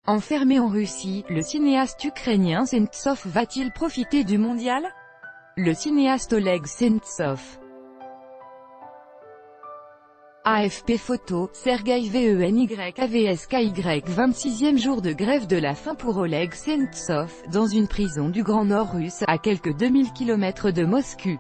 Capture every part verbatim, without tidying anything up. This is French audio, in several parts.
Enfermé en Russie, le cinéaste ukrainien Sentsov va-t-il profiter du mondial? Le cinéaste Oleg Sentsov. A F P Photo, Sergueï Venyavsky, vingt-sixième jour de grève de la faim pour Oleg Sentsov, dans une prison du Grand Nord russe, à quelques deux mille kilomètres de Moscou.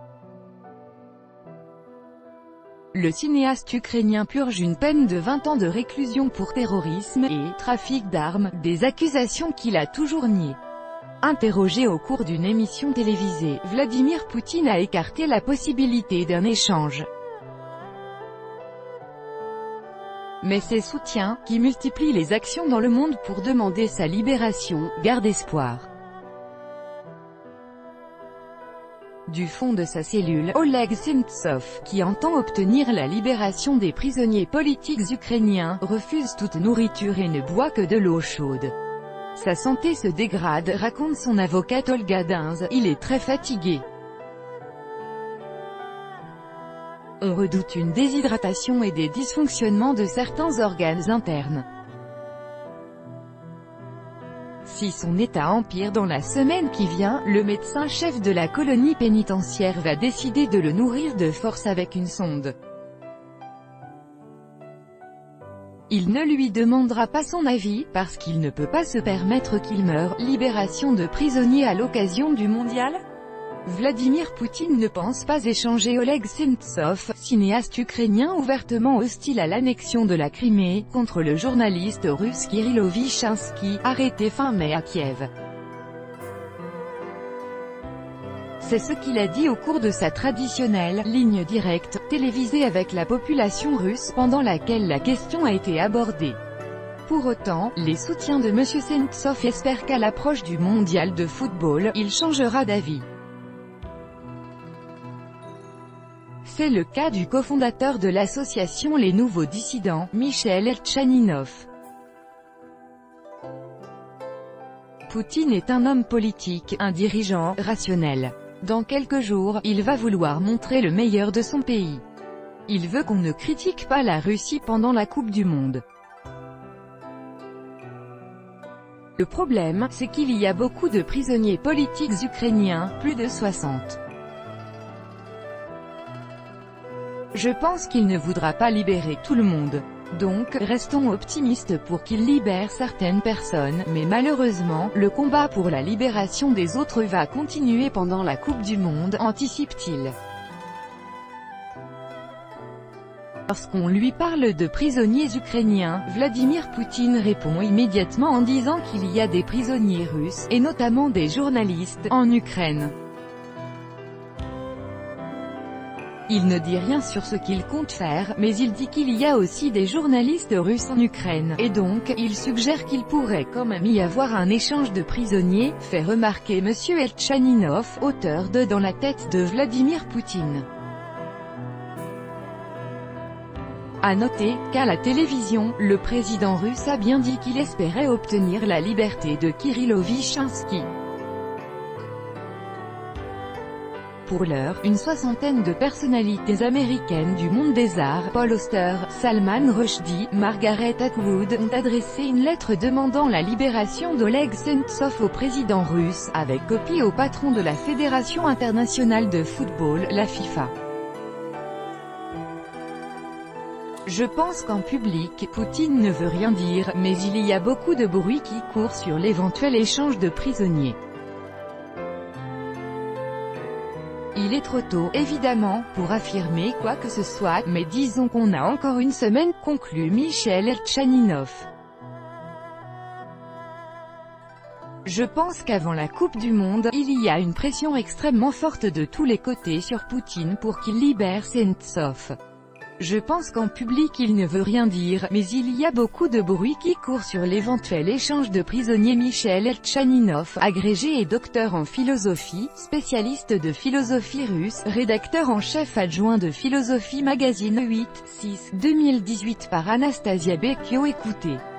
Le cinéaste ukrainien purge une peine de vingt ans de réclusion pour terrorisme et trafic d'armes, des accusations qu'il a toujours niées. Interrogé au cours d'une émission télévisée, Vladimir Poutine a écarté la possibilité d'un échange. Mais ses soutiens, qui multiplient les actions dans le monde pour demander sa libération, gardent espoir. Du fond de sa cellule, Oleg Sentsov, qui entend obtenir la libération des prisonniers politiques ukrainiens, refuse toute nourriture et ne boit que de l'eau chaude. Sa santé se dégrade, raconte son avocate Olga Dinz, il est très fatigué. On redoute une déshydratation et des dysfonctionnements de certains organes internes. Si son état empire dans la semaine qui vient, le médecin-chef de la colonie pénitentiaire va décider de le nourrir de force avec une sonde. Il ne lui demandera pas son avis, parce qu'il ne peut pas se permettre qu'il meure. Libération de prisonniers à l'occasion du mondial? Vladimir Poutine ne pense pas échanger Oleg Sentsov, cinéaste ukrainien ouvertement hostile à l'annexion de la Crimée, contre le journaliste russe Kirill Ovichinski, arrêté fin mai à Kiev. C'est ce qu'il a dit au cours de sa traditionnelle « ligne directe » télévisée avec la population russe, pendant laquelle la question a été abordée. Pour autant, les soutiens de M. Sentsov espèrent qu'à l'approche du mondial de football, il changera d'avis. C'est le cas du cofondateur de l'association Les Nouveaux Dissidents, Michel Tchaninov. Poutine est un homme politique, un dirigeant, rationnel. Dans quelques jours, il va vouloir montrer le meilleur de son pays. Il veut qu'on ne critique pas la Russie pendant la Coupe du Monde. Le problème, c'est qu'il y a beaucoup de prisonniers politiques ukrainiens, plus de soixante. Je pense qu'il ne voudra pas libérer tout le monde. Donc, restons optimistes pour qu'il libère certaines personnes, mais malheureusement, le combat pour la libération des autres va continuer pendant la Coupe du Monde, anticipe-t-il. Lorsqu'on lui parle de prisonniers ukrainiens, Vladimir Poutine répond immédiatement en disant qu'il y a des prisonniers russes, et notamment des journalistes, en Ukraine. Il ne dit rien sur ce qu'il compte faire, mais il dit qu'il y a aussi des journalistes russes en Ukraine, et donc, il suggère qu'il pourrait quand même y avoir un échange de prisonniers, fait remarquer M. Tchaninov, auteur de Dans la tête de Vladimir Poutine. À noter, qu'à la télévision, le président russe a bien dit qu'il espérait obtenir la liberté de Kirill Ovichinski. Pour l'heure, une soixantaine de personnalités américaines du monde des arts, Paul Auster, Salman Rushdie, Margaret Atwood, ont adressé une lettre demandant la libération d'Oleg Sentsov au président russe, avec copie au patron de la Fédération internationale de football, la FIFA. Je pense qu'en public, Poutine ne veut rien dire, mais il y a beaucoup de bruit qui court sur l'éventuel échange de prisonniers. Il est trop tôt, évidemment, pour affirmer quoi que ce soit, mais disons qu'on a encore une semaine, conclut Michel Tchaninov. Je pense qu'avant la Coupe du Monde, il y a une pression extrêmement forte de tous les côtés sur Poutine pour qu'il libère Sentsov. Je pense qu'en public il ne veut rien dire, mais il y a beaucoup de bruit qui court sur l'éventuel échange de prisonniers. Michel Tchaninov, agrégé et docteur en philosophie, spécialiste de philosophie russe, rédacteur en chef adjoint de Philosophie Magazine huit six deux mille dix-huit par Anastasia Bekio. Écoutez.